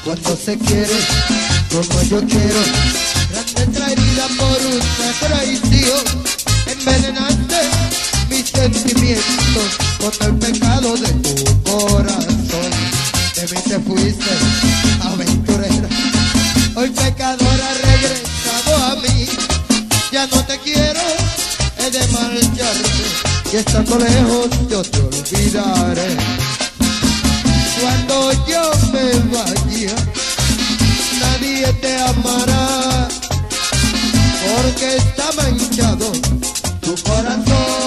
cuando se quiere como yo quiero. Grande traída por una traición, envenenaste mis sentimientos con el pecado de tu corazón. De mí te fuiste, aventurera, hoy pecadora regresado a mí. Ya no te quiero, he de marcharte, y estando lejos yo te olvidaré. Cuando yo me vaya, nadie te amará, porque está manchado tu corazón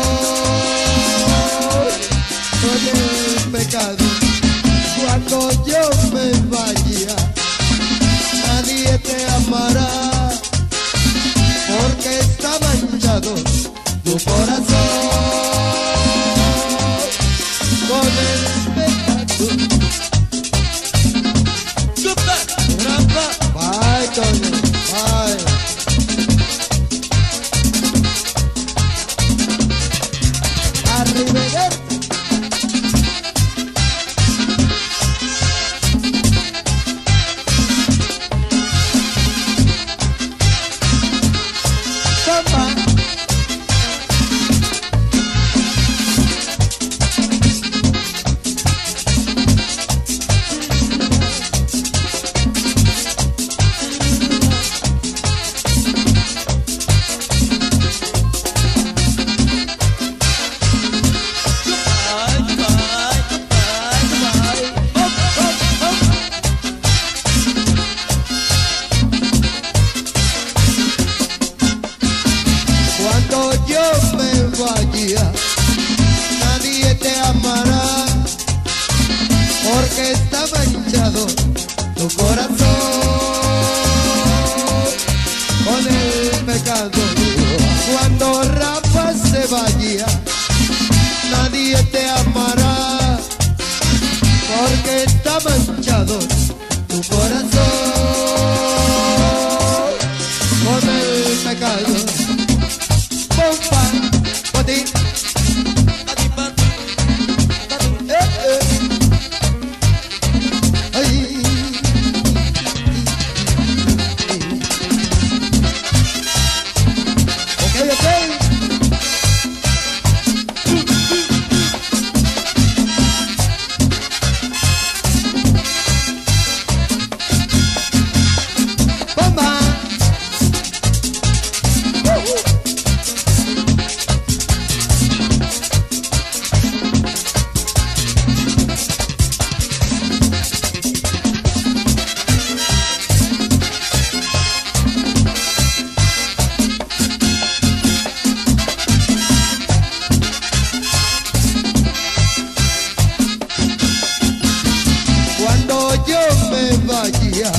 con el pecado. Cuando yo me vaya, nadie te amará, porque está manchado tu corazón con el pecado. Bye, Toño, bye. Arrivederci. Cuando yo me vaya, nadie te amará, porque está manchado tu corazón con el pecado. Cuando Rafa se vaya, nadie te amará, porque está manchado tu corazón con el pecado. Cuando yo me vaya,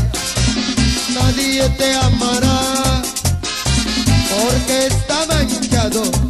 nadie te amará, porque está manchado